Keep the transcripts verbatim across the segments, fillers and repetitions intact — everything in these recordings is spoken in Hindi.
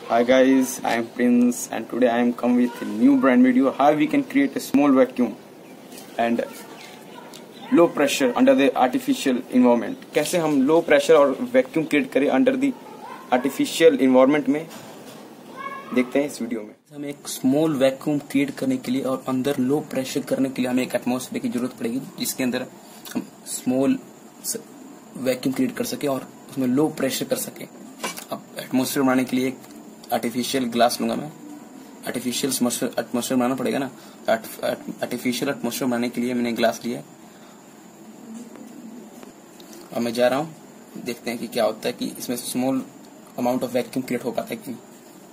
Hi guys, I am Prince and today I am come with a new brand video how we can create a small vacuum and low pressure under the artificial environment. कैसे हम लो प्रेशर और वैक्यूम क्रिएट करें अंडर द आर्टिफिशियल इन्वायरमेंट में, देखते हैं इस वीडियो में। हमें एक स्मॉल वैक्यूम क्रिएट करने के लिए और अंदर लो प्रेशर करने के लिए हमें एक एटमॉस्फेयर की जरूरत पड़ेगी जिसके अंदर हम स्मॉल वैक्यूम क्रिएट कर सके और उसमें लो प्रेशर कर सके। अब एटमॉस्फेयर बनाने के लिए एक आर्टिफिशियल ग्लास लूंगा मैं। आर्टिफिशियल एटमॉस्फेयर बनाना पड़ेगा ना, आर्टिफिशियल एटमॉस्फेयर बनाने के लिए मैंने ग्लास लिया है और मैं जा रहा हूँ, देखते हैं कि क्या होता है कि इसमें small amount of vacuum create हो पाता है कि नहीं।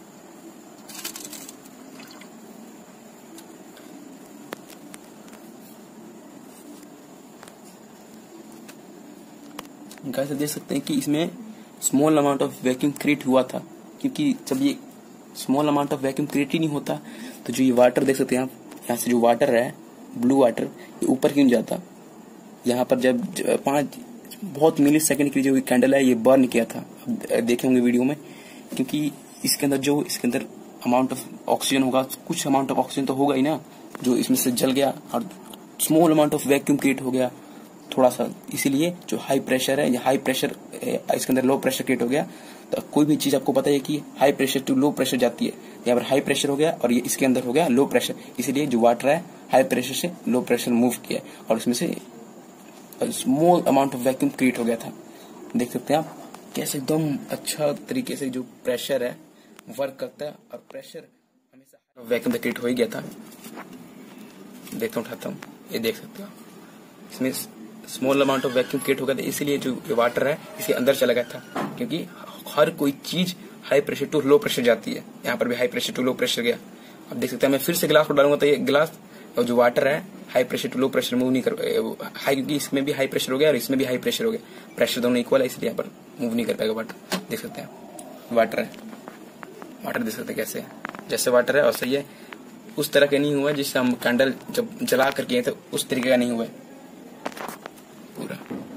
गाइस देख सकते हैं कि इसमें small amount of vacuum create हुआ था, क्योंकि जब ये small amount of vacuum create ही नहीं होता तो जो ये वाटर देख सकते हैं आप, यहाँ से जो वाटर है ब्लू वाटर ये ऊपर क्यों नहीं जाता। यहाँ पर जब पांच बहुत मिली सेकंड की जो कैंडल है ये बर्न किया था, देखे होंगे वीडियो में, क्योंकि इसके अंदर जो इसके अंदर अमाउंट ऑफ ऑक्सीजन होगा, कुछ अमाउंट ऑफ ऑक्सीजन तो होगा ही ना, जो इसमें से जल गया और small amount of vacuum create हो गया थोड़ा सा। इसीलिए जो हाई प्रेशर है या हाई प्रेशर इसके अंदर लो प्रेशर क्रिएट हो गया। तो कोई भी चीज आपको पता है कि high pressure to low pressure जाती है, यहाँ पर हाई प्रेशर हो गया और ये इसके अंदर हो गया लो प्रेशर, इसीलिए जो वाटर है हाई प्रेशर से लो प्रेशर मूव किया और इसमें से small amount of vacuum create हो गया था। देख सकते हैं आप कैसे एकदम अच्छा तरीके से जो प्रेशर है वर्क करता है और प्रेशर हमेशा वैक्यूम क्रिएट हो ही गया था। देखता हूँ, उठाता हूँ, ये देख सकते हो इसमें small amount of vacuum create हो गया था, इसीलिए जो वाटर है इसके अंदर चला गया था, क्योंकि हर कोई चीज high pressure to low pressure जाती है। यहाँ पर भी high pressure to low pressure गया। अब देख सकते हैं मैं फिर से गिलास को डालूंगा तो ये गिलास और जो वाटर है high pressure to low pressure move नहीं कर हाई, क्योंकि इसमें भी हाई प्रेशर हो गया और इसमें भी हाई प्रेशर हो गया, प्रेशर दोनों इक्वल है, इसलिए यहाँ पर मूव नहीं कर पाएगा वाटर। देख सकते हैं वाटर है, वाटर देख सकते हैं कैसे जैसे वाटर है वैसे ये उस तरह का नहीं हुआ जिससे हम कैंडल जब जला करके तो उस तरीके का नहीं हुआ है। पूरा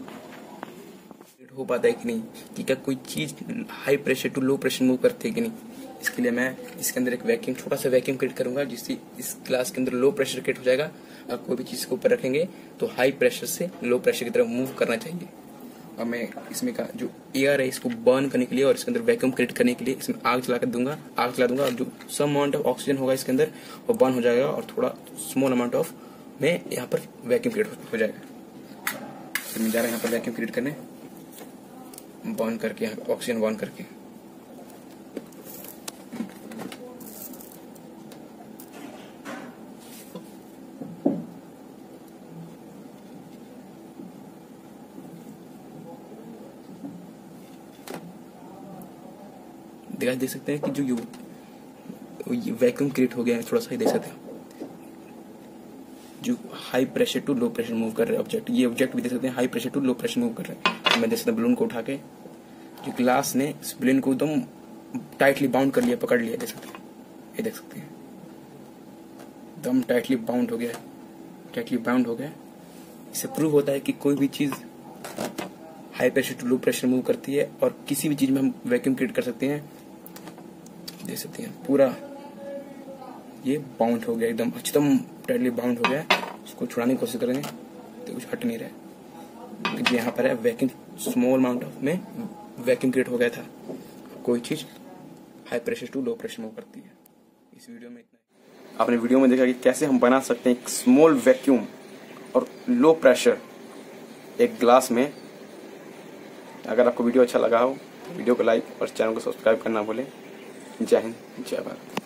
हो पाता है कि नहीं, कि क्या कोई चीज high pressure to low pressure move करती है कि नहीं। इसके लिए मैं इसके अंदर एक वैक्यूम छोटा सा वैक्यूम क्रिएट करूंगा जिससे इस ग्लास के अंदर लो प्रेशर क्रिएट हो जाएगा और कोई भी चीज को ऊपर रखेंगे तो हाई प्रेशर से लो प्रेशर की तरफ मूव करना चाहिए। और मैं इसमें का जो एयर है इसको बर्न करने के लिए और इसके अंदर वैक्यूम क्रिएट करने के लिए इसमें आग जला कर दूंगा आग जला दूंगा और जो सम अमाउंट ऑफ ऑक्सीजन होगा इसके अंदर वो बर्न हो जाएगा और थोड़ा स्मॉल अमाउंट ऑफ में यहाँ पर वैक्यूम क्रिएट हो जाएगा। तो मैं जा रहा हूँ यहाँ पर वैक्यूम क्रिएट करने, बर्न करके ऑक्सीजन बर्न करके। देखा देख सकते हैं कि जो ये वैक्यूम क्रिएट हो गया है, थोड़ा सा ही देख सकते हैं जो high pressure to low pressure move कर रहे हैं ऑब्जेक्ट, ये ऑब्जेक्ट भी देख सकते हैं high pressure to low pressure move कर रहे हैं। मैं देख सकता हूँ बलून को उठा के जो ग्लास ने इस बलून को एकदम टाइटली बाउंड कर लिया, पकड़ लिया, देख सकते हैं, ये देख सकते हैं एकदम टाइटली बाउंड हो गया, टाइटली बाउंड हो गया। इससे प्रूव होता है कि कोई भी चीज high pressure to low pressure move करती है और किसी भी चीज में हम वैक्यूम क्रिएट कर सकते हैं। देख सकते हैं पूरा ये बाउंड हो गया, एकदम एकदम टाइटली बाउंड हो गया। इसको छुड़ाने की कोशिश करेंगे तो कुछ हट नहीं रहा है, क्योंकि यहाँ पर है वैक्यूम स्मॉल अमाउंट ऑफ में वैक्यूम क्रिएट हो गया था। कोई चीज high pressure to low pressure move करती है। इस वीडियो में इतना। आपने वीडियो में देखा कि कैसे हम बना सकते हैं एक स्मॉल वैक्यूम और लो प्रेशर एक ग्लास में। अगर आपको वीडियो अच्छा लगा हो तो वीडियो को लाइक और चैनल को सब्सक्राइब करना भूलें। जय हिंद, जय भारत।